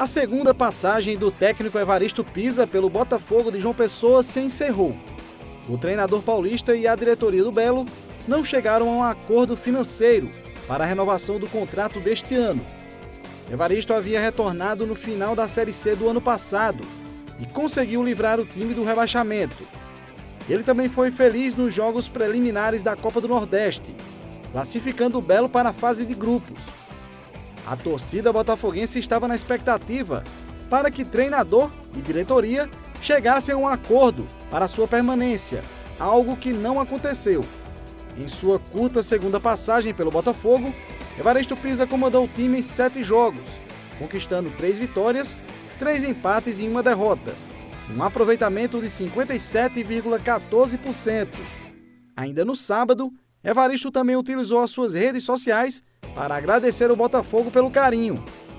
A segunda passagem do técnico Evaristo Pisa pelo Botafogo de João Pessoa se encerrou. O treinador paulista e a diretoria do Belo não chegaram a um acordo financeiro para a renovação do contrato deste ano. Evaristo havia retornado no final da Série C do ano passado e conseguiu livrar o time do rebaixamento. Ele também foi feliz nos jogos preliminares da Copa do Nordeste, classificando o Belo para a fase de grupos. A torcida botafoguense estava na expectativa para que treinador e diretoria chegassem a um acordo para sua permanência, algo que não aconteceu. Em sua curta segunda passagem pelo Botafogo, Evaristo Pisa comandou o time em 7 jogos, conquistando 3 vitórias, 3 empates e 1 derrota, um aproveitamento de 57,14%. Ainda no sábado, Evaristo também utilizou as suas redes sociais para agradecer o Botafogo pelo carinho